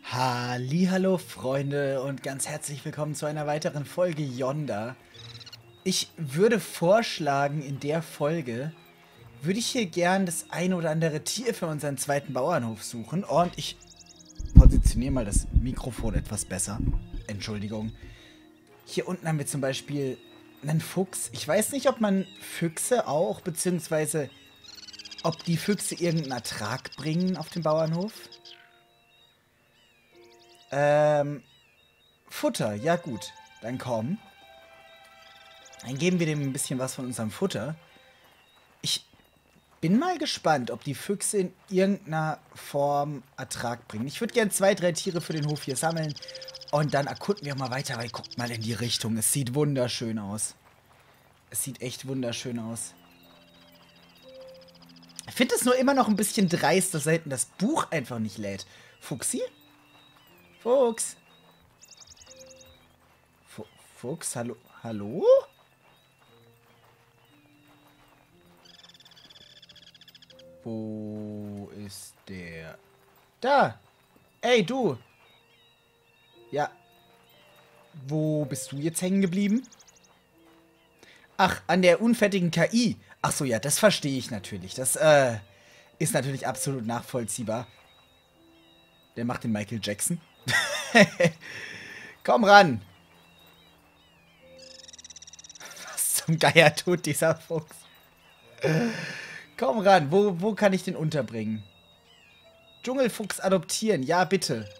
Hallihallo Freunde und ganz herzlich willkommen zu einer weiteren Folge Yonder. Ich würde vorschlagen, in der Folge würde ich hier gern das ein oder andere Tier für unseren zweiten Bauernhof suchen und ich positioniere mal das Mikrofon etwas besser. Entschuldigung. Hier unten haben wir zum Beispiel einen Fuchs. Ich weiß nicht, ob man Füchse auch, beziehungsweise ob die Füchse irgendeinen Ertrag bringen auf dem Bauernhof. Futter, ja gut. Dann komm. Dann geben wir dem ein bisschen was von unserem Futter. Ich bin mal gespannt, ob die Füchse in irgendeiner Form Ertrag bringen. Ich würde gerne 2, 3 Tiere für den Hof hier sammeln. Und dann erkunden wir mal weiter, weil guckt mal in die Richtung. Es sieht wunderschön aus. Es sieht echt wunderschön aus. Ich finde es nur immer noch ein bisschen dreist, dass da hinten das Buch einfach nicht lädt. Fuchsi? Fuchs? Fuchs, hallo? Hallo? Wo ist der? Da! Ey, du! Ja. Wo bist du jetzt hängen geblieben? Ach, an der unfertigen KI. Ach so, ja, das verstehe ich natürlich. Das, ist natürlich absolut nachvollziehbar. Der macht den Michael Jackson. Komm ran! Was zum Geier tut dieser Fuchs? Komm ran, wo kann ich den unterbringen? Dschungelfuchs adoptieren, ja bitte.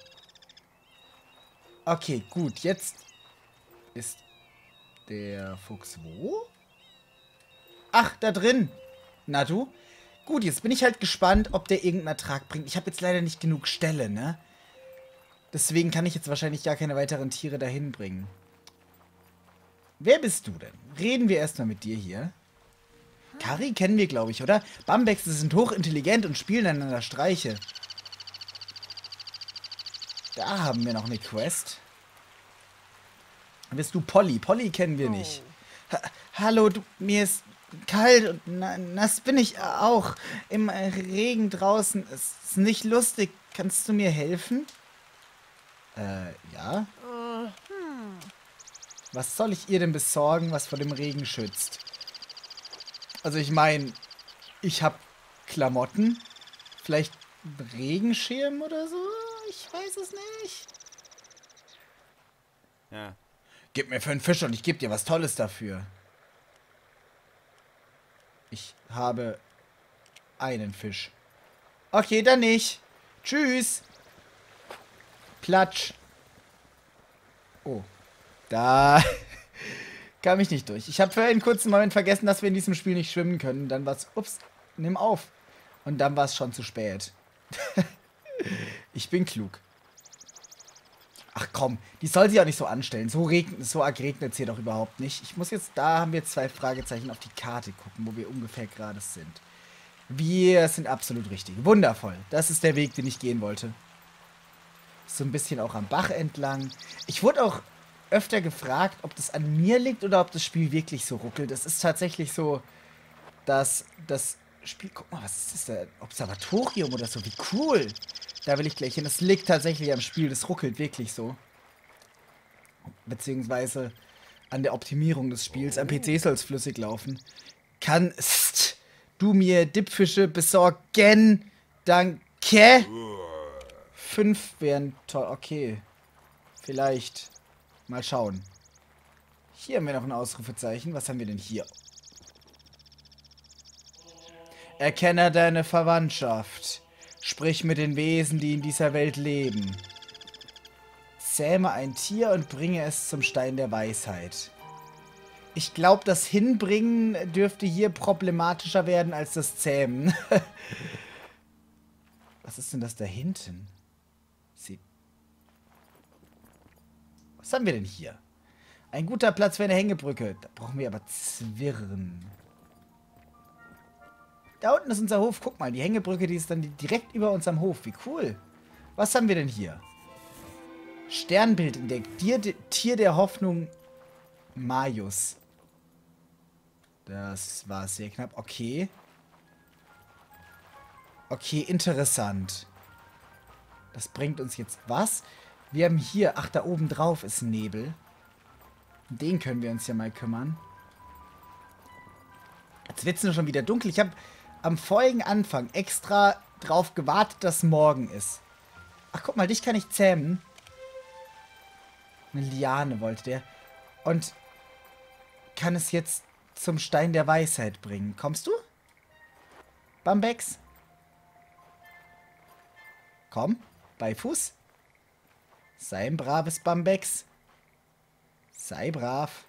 Okay, gut, jetzt ist der Fuchs wo? Ach, da drin. Na du? Gut, jetzt bin ich halt gespannt, ob der irgendeinen Ertrag bringt. Ich habe jetzt leider nicht genug Ställe, ne? Deswegen kann ich jetzt wahrscheinlich gar keine weiteren Tiere dahin bringen. Wer bist du denn? Reden wir erstmal mit dir hier. Kari kennen wir, glaube ich, oder? Bambexen sind hochintelligent und spielen einander Streiche. Da haben wir noch eine Quest. Bist du Polly? Polly kennen wir nicht. Hallo, du, mir ist kalt und nass bin ich auch. Im Regen draußen. Es ist nicht lustig. Kannst du mir helfen? Ja. Was soll ich ihr denn besorgen, was vor dem Regen schützt? Also ich meine, ich habe Klamotten. Vielleicht einen Regenschirm oder so? Ich weiß es nicht. Ja. Gib mir 5 Fische und ich gebe dir was Tolles dafür. Ich habe einen Fisch. Okay, dann nicht. Tschüss. Platsch. Oh. Da kam ich nicht durch. Ich habe für einen kurzen Moment vergessen, dass wir in diesem Spiel nicht schwimmen können. Dann war es, ups, nimm auf. Und dann war es schon zu spät. Ich bin klug. Ach komm, die soll sich auch nicht so anstellen. So regnet es hier doch überhaupt nicht. Ich muss jetzt, da haben wir 2 Fragezeichen auf die Karte gucken, wo wir ungefähr gerade sind. Wir sind absolut richtig. Wundervoll. Das ist der Weg, den ich gehen wollte. So ein bisschen auch am Bach entlang. Ich wurde auch öfter gefragt, ob das an mir liegt oder ob das Spiel wirklich so ruckelt. Es ist tatsächlich so, dass das Spiel... Guck mal, was ist das da? Observatorium oder so. Wie cool. Da will ich gleich hin. Das liegt tatsächlich am Spiel. Das ruckelt wirklich so. Beziehungsweise an der Optimierung des Spiels. Am PC soll es flüssig laufen. Kannst du mir Dippfische besorgen? Danke. 5 wären toll. Okay. Vielleicht. Mal schauen. Hier haben wir noch ein Ausrufezeichen. Was haben wir denn hier? Erkenne deine Verwandtschaft. Sprich mit den Wesen, die in dieser Welt leben. Zähme ein Tier und bringe es zum Stein der Weisheit. Ich glaube, das Hinbringen dürfte hier problematischer werden als das Zähmen. Was ist denn das da hinten? Was haben wir denn hier? Ein guter Platz für eine Hängebrücke. Da brauchen wir aber Zwirren. Da unten ist unser Hof. Guck mal, die Hängebrücke, die ist dann direkt über unserem Hof. Wie cool. Was haben wir denn hier? Sternbild entdeckt. Tier der Hoffnung Majus. Das war sehr knapp. Okay. Okay, interessant. Das bringt uns jetzt was? Wir haben hier... Ach, da oben drauf ist ein Nebel. Den können wir uns ja mal kümmern. Jetzt wird es nur schon wieder dunkel. Ich habe am vorigen Anfang extra drauf gewartet, dass morgen ist. Ach, guck mal, dich kann ich zähmen. Eine Liane wollte der. Und kann es jetzt zum Stein der Weisheit bringen. Kommst du? Bambex? Komm, bei Fuß. Sei ein braves Bambex. Sei brav.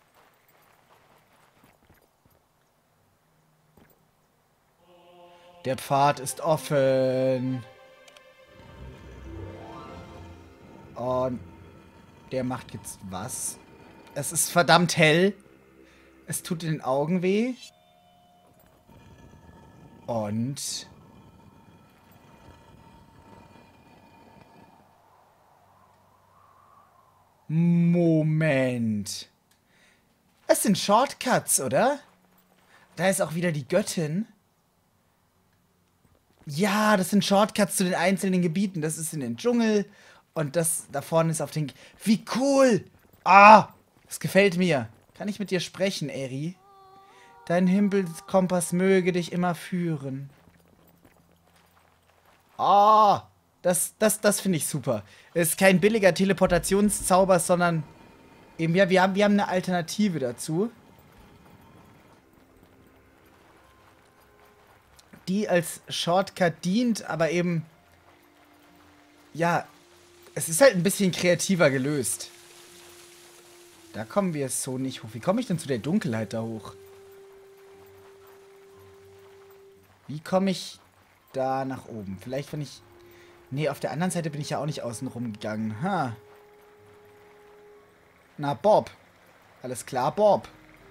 Der Pfad ist offen. Und der macht jetzt was? Es ist verdammt hell. Es tut in den Augen weh. Und... Moment. Es sind Shortcuts, oder? Da ist auch wieder die Göttin. Ja, das sind Shortcuts zu den einzelnen Gebieten. Das ist in den Dschungel. Und das da vorne ist auf den... Wie cool! Ah! Das gefällt mir. Kann ich mit dir sprechen, Eri? Dein Himmelskompass möge dich immer führen. Ah! Das finde ich super. Es ist kein billiger Teleportationszauber, sondern eben, ja, wir haben eine Alternative dazu. Die als Shortcut dient, aber eben, ja, es ist halt ein bisschen kreativer gelöst. Da kommen wir so nicht hoch. Wie komme ich denn zu der Dunkelheit da hoch? Wie komme ich da nach oben? Vielleicht, wenn ich... Nee, auf der anderen Seite bin ich ja auch nicht außen rum gegangen. Ha. Na, Bob. Alles klar, Bob.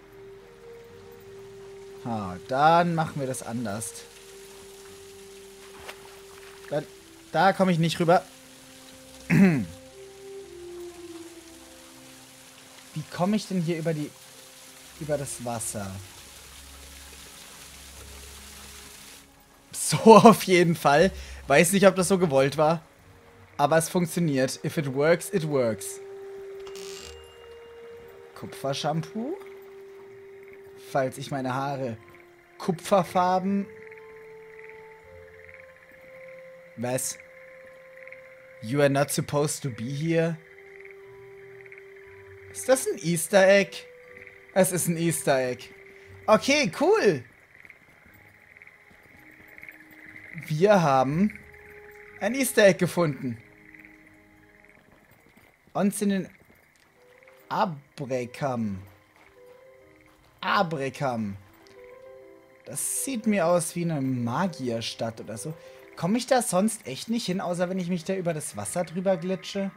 Ha, dann machen wir das anders. Da komme ich nicht rüber. Wie komme ich denn hier über das Wasser? So auf jeden Fall. Weiß nicht, ob das so gewollt war. Aber es funktioniert. If it works, it works. Kupfershampoo. Falls ich meine Haare kupferfarben... Was? You are not supposed to be here? Ist das ein Easter Egg? Es ist ein Easter Egg. Okay, cool. Wir haben ein Easter Egg gefunden. Uns in den Abrekam. Abrekam. Das sieht mir aus wie eine Magierstadt oder so. Komme ich da sonst echt nicht hin, außer wenn ich mich da über das Wasser drüber glitsche?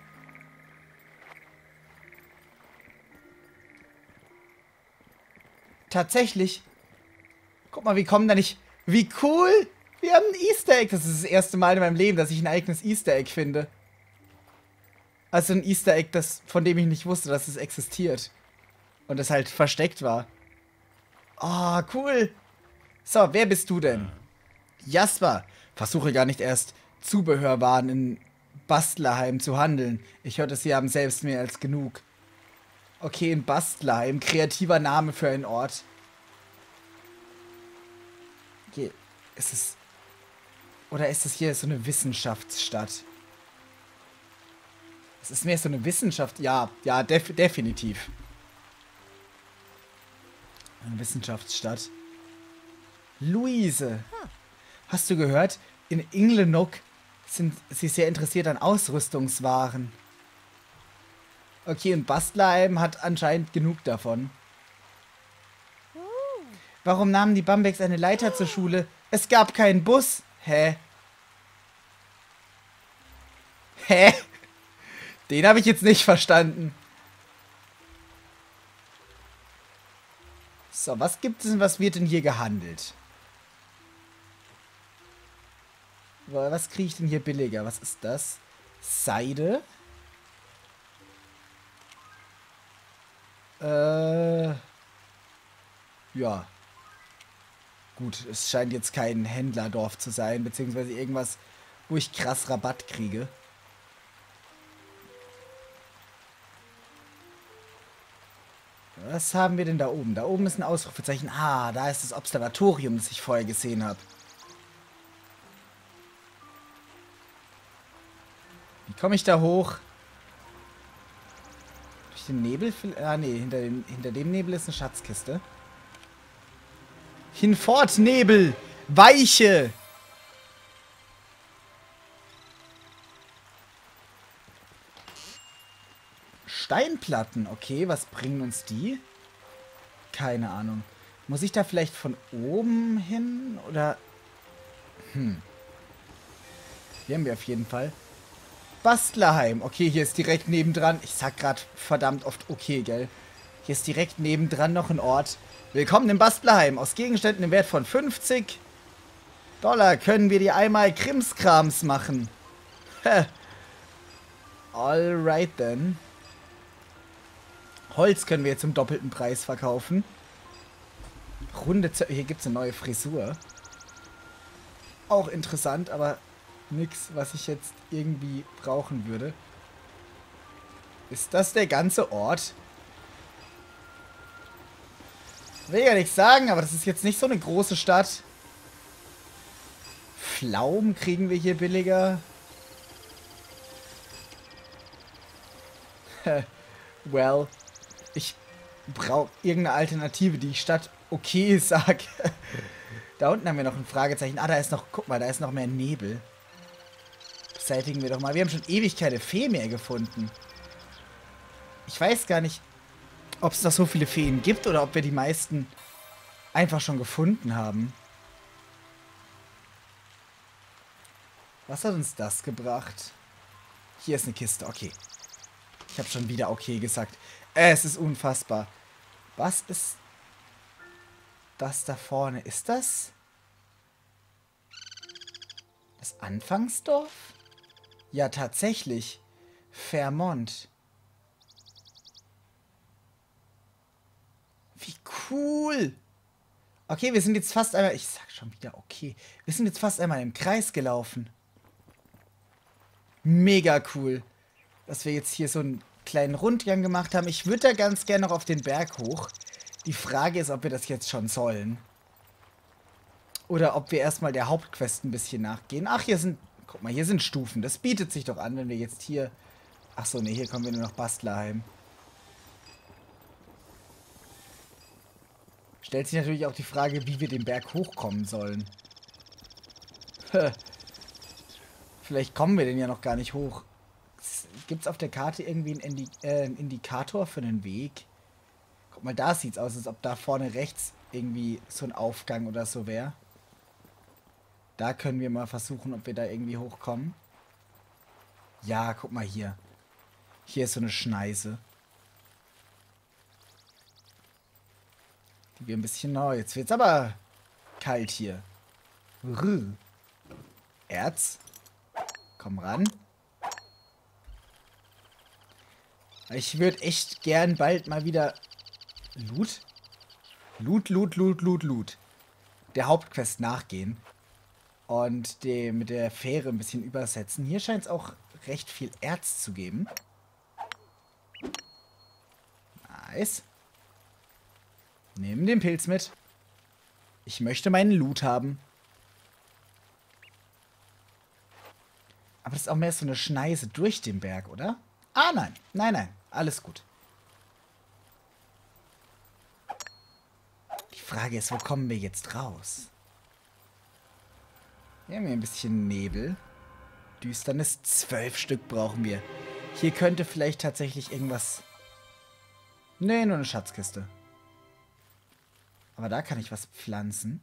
Tatsächlich. Guck mal, wir kommen da nicht... Wie cool! Wir haben ein Easter Egg. Das ist das erste Mal in meinem Leben, dass ich ein eigenes Easter Egg finde. Also ein Easter Egg, von dem ich nicht wusste, dass es existiert. Und es halt versteckt war. Oh, cool. So, wer bist du denn? Jasper. Versuche gar nicht erst Zubehörwaren in Bastlerheim zu handeln. Ich hörte, sie haben selbst mehr als genug. Okay, in Bastlerheim. Kreativer Name für einen Ort. Okay, ist es... Oder ist es hier so eine Wissenschaftsstadt? Es ist mehr so eine Wissenschaft... Ja, definitiv. Eine Wissenschaftsstadt. Luise. Hast du gehört? In Inglenuk sind sie sehr interessiert an Ausrüstungswaren. Okay, und Bastlerheim hat anscheinend genug davon. Warum nahmen die Bambex eine Leiter zur Schule? Es gab keinen Bus. Hä? Hä? Den habe ich jetzt nicht verstanden. So, was gibt es denn, was wird denn hier gehandelt? Was kriege ich denn hier billiger? Was ist das? Seide? Ja. Gut, es scheint jetzt kein Händlerdorf zu sein, beziehungsweise irgendwas, wo ich krass Rabatt kriege. Was haben wir denn da oben? Da oben ist ein Ausrufezeichen. Ah, da ist das Observatorium, das ich vorher gesehen habe. Wie komme ich da hoch? Durch den Nebel? Ah, nee, hinter dem Nebel ist eine Schatzkiste. Hinfort, Nebel! Weiche! Steinplatten, okay, was bringen uns die? Keine Ahnung. Muss ich da vielleicht von oben hin? Oder... Hier haben wir auf jeden Fall. Bastlerheim. Okay, hier ist direkt nebendran. Ich sag gerade verdammt oft okay, gell? Hier ist direkt nebendran noch ein Ort. Willkommen im Bastlerheim. Aus Gegenständen im Wert von $50 können wir dir einmal Krimskrams machen. Alright then. Holz können wir jetzt zum doppelten Preis verkaufen. Hier gibt es eine neue Frisur. Auch interessant, aber nix, was ich jetzt irgendwie brauchen würde. Ist das der ganze Ort? Will ja nichts sagen, aber das ist jetzt nicht so eine große Stadt. Pflaumen kriegen wir hier billiger. Well, ich brauche irgendeine Alternative, die statt okay sag. Da unten haben wir noch ein Fragezeichen. Ah, da ist noch, guck mal, da ist noch mehr Nebel. Beseitigen wir doch mal. Wir haben schon ewig keine Fee mehr gefunden. Ich weiß gar nicht, ob es noch so viele Feen gibt oder ob wir die meisten einfach schon gefunden haben. Was hat uns das gebracht? Hier ist eine Kiste, okay. Ich habe schon wieder okay gesagt. Es ist unfassbar. Was ist das da vorne? Ist das das Anfangsdorf? Ja, tatsächlich. Vermont. Wie cool. Okay, wir sind jetzt fast einmal... Ich sag schon wieder okay. Wir sind jetzt fast einmal im Kreis gelaufen. Mega cool. Dass wir jetzt hier so einen kleinen Rundgang gemacht haben. Ich würde da ganz gerne noch auf den Berg hoch. Die Frage ist, ob wir das jetzt schon sollen. Oder ob wir erstmal der Hauptquest ein bisschen nachgehen. Ach, hier sind... Guck mal, hier sind Stufen. Das bietet sich doch an, wenn wir jetzt hier... Ach so, ne, hier kommen wir nur nach Bastlerheim. Stellt sich natürlich auch die Frage, wie wir den Berg hochkommen sollen. Vielleicht kommen wir den ja noch gar nicht hoch. Gibt es auf der Karte irgendwie einen Indikator für einen Weg? Guck mal, da sieht es aus, als ob da vorne rechts irgendwie so ein Aufgang oder so wäre. Da können wir mal versuchen, ob wir da irgendwie hochkommen. Ja, guck mal hier. Hier ist so eine Schneise. Die wir ein bisschen... Oh, jetzt wird's aber kalt hier. Erz. Komm ran. Ich würde echt gern bald mal wieder... Loot? Loot. Der Hauptquest nachgehen. Und mit der Fähre ein bisschen übersetzen. Hier scheint es auch recht viel Erz zu geben. Nice. Nimm den Pilz mit. Ich möchte meinen Loot haben. Aber das ist auch mehr so eine Schneise durch den Berg, oder? Ah, nein. Nein. Alles gut. Die Frage ist, wo kommen wir jetzt raus? Wir haben hier ein bisschen Nebel. Düsternis. 12 Stück brauchen wir. Hier könnte vielleicht tatsächlich irgendwas... Nee, nur eine Schatzkiste. Aber da kann ich was pflanzen.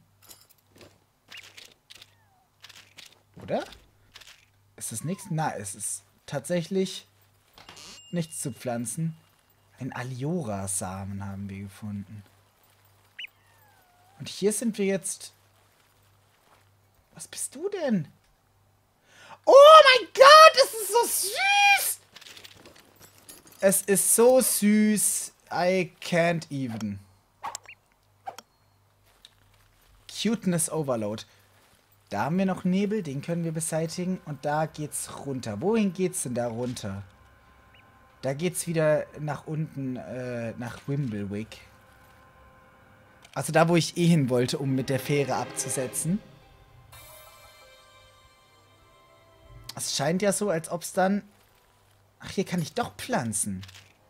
Oder? Ist das nichts? Na, es ist tatsächlich nichts zu pflanzen. Ein Aliora-Samen haben wir gefunden. Und hier sind wir jetzt... Was bist du denn? Oh mein Gott, es ist so süß! Es ist so süß. I can't even. Cuteness Overload. Da haben wir noch Nebel, den können wir beseitigen. Und da geht's runter. Wohin geht's denn da runter? Da geht's wieder nach unten, nach Wimblewick. Also da, wo ich eh hin wollte, um mit der Fähre abzusetzen. Es scheint ja so, als ob es dann... Ach, hier kann ich doch pflanzen.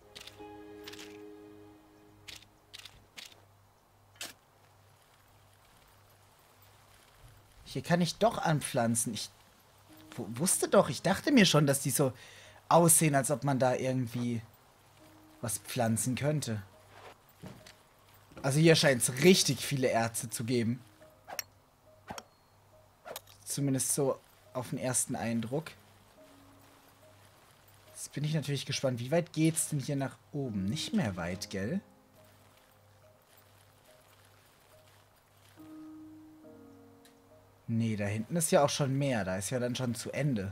Hier kann ich doch anpflanzen. Ich wusste doch, ich dachte mir schon, dass die so aussehen, als ob man da irgendwie was pflanzen könnte. Also hier scheint es richtig viele Erze zu geben. Zumindest so auf den ersten Eindruck. Jetzt bin ich natürlich gespannt. Wie weit geht's denn hier nach oben? Nicht mehr weit, gell? Nee, da hinten ist ja auch schon mehr. Da ist ja dann schon zu Ende.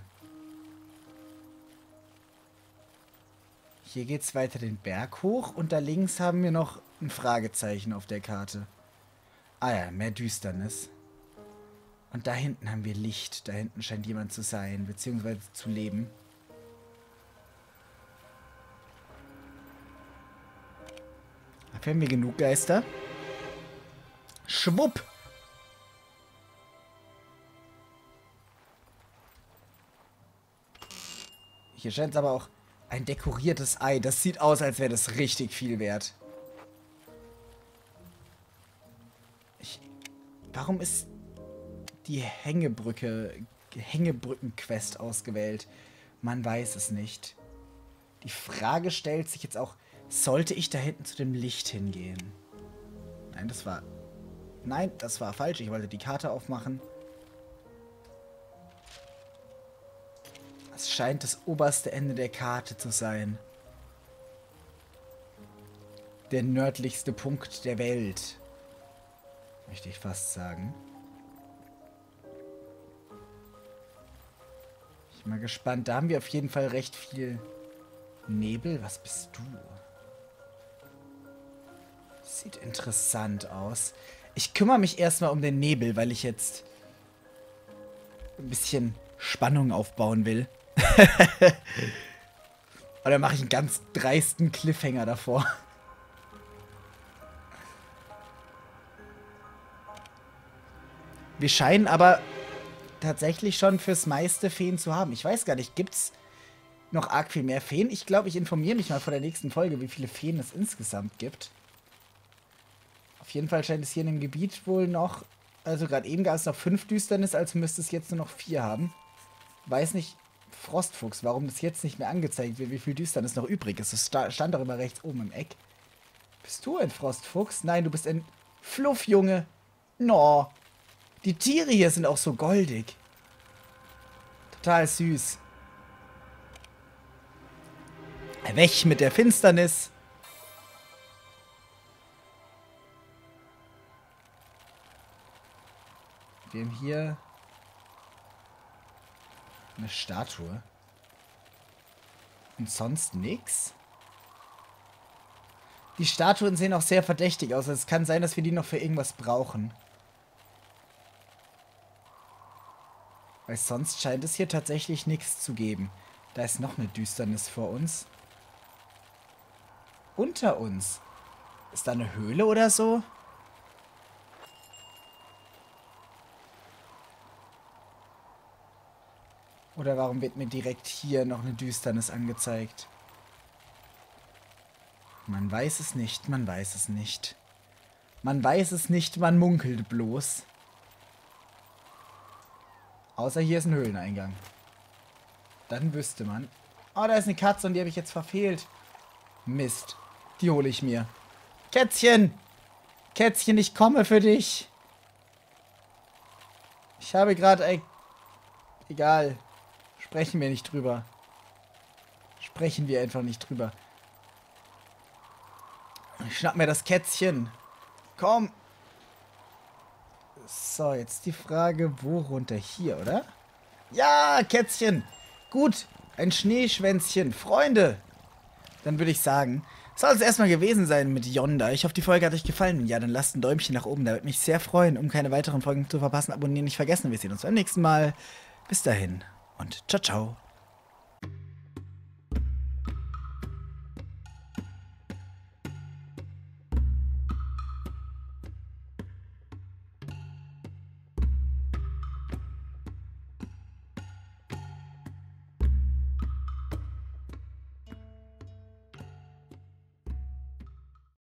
Hier geht's weiter den Berg hoch. Und da links haben wir noch ein Fragezeichen auf der Karte. Ah ja, mehr Düsternis. Und da hinten haben wir Licht. Da hinten scheint jemand zu sein, beziehungsweise zu leben. Haben wir genug Geister? Schwupp! Hier scheint es aber auch ein dekoriertes Ei. Das sieht aus, als wäre das richtig viel wert. Warum ist die Hängebrücken-Quest ausgewählt? Man weiß es nicht. Die Frage stellt sich jetzt auch, sollte ich da hinten zu dem Licht hingehen? Nein, das war falsch. Ich wollte die Karte aufmachen. Es scheint das oberste Ende der Karte zu sein. Der nördlichste Punkt der Welt. Möchte ich fast sagen. Ich bin mal gespannt. Da haben wir auf jeden Fall recht viel Nebel. Was bist du? Sieht interessant aus. Ich kümmere mich erstmal um den Nebel, weil ich jetzt ein bisschen Spannung aufbauen will. Oder mache ich einen ganz dreisten Cliffhanger davor? Wir scheinen aber tatsächlich schon fürs meiste Feen zu haben. Ich weiß gar nicht, gibt's noch arg viel mehr Feen? Ich glaube, ich informiere mich mal vor der nächsten Folge, wie viele Feen es insgesamt gibt. Auf jeden Fall scheint es hier in dem Gebiet wohl noch, also gerade eben gab es noch 5 Düsternis, also müsste es jetzt nur noch 4 haben. Weiß nicht, Frostfuchs, warum das jetzt nicht mehr angezeigt wird, wie viel Düsternis noch übrig ist. Das stand doch immer rechts oben im Eck. Bist du ein Frostfuchs? Nein, du bist ein Fluffjunge. No. Die Tiere hier sind auch so goldig. Total süß. Weg mit der Finsternis. Wir haben hier eine Statue. Und sonst nix. Die Statuen sehen auch sehr verdächtig aus. Es kann sein, dass wir die noch für irgendwas brauchen. Weil sonst scheint es hier tatsächlich nichts zu geben. Da ist noch eine Düsternis vor uns. Unter uns. Ist da eine Höhle oder so? Oder warum wird mir direkt hier noch eine Düsternis angezeigt? Man weiß es nicht, man weiß es nicht. Man weiß es nicht, man munkelt bloß. Außer hier ist ein Höhleneingang. Dann wüsste man. Oh, da ist eine Katze und die habe ich jetzt verfehlt. Mist. Die hole ich mir. Kätzchen! Kätzchen, ich komme für dich. Ich habe gerade ein... Egal. Sprechen wir nicht drüber. Sprechen wir einfach nicht drüber. Ich schnapp mir das Kätzchen. Komm. So, jetzt die Frage, wo runter? Hier, oder? Ja, Kätzchen. Gut. Ein Schneeschwänzchen. Freunde. Dann würde ich sagen, Soll es erstmal gewesen sein mit Yonda. Ich hoffe, die Folge hat euch gefallen. Ja, dann lasst ein Däumchen nach oben. Da würde mich sehr freuen. Um keine weiteren Folgen zu verpassen, abonnieren nicht vergessen. Wir sehen uns beim nächsten Mal. Bis dahin und ciao, ciao.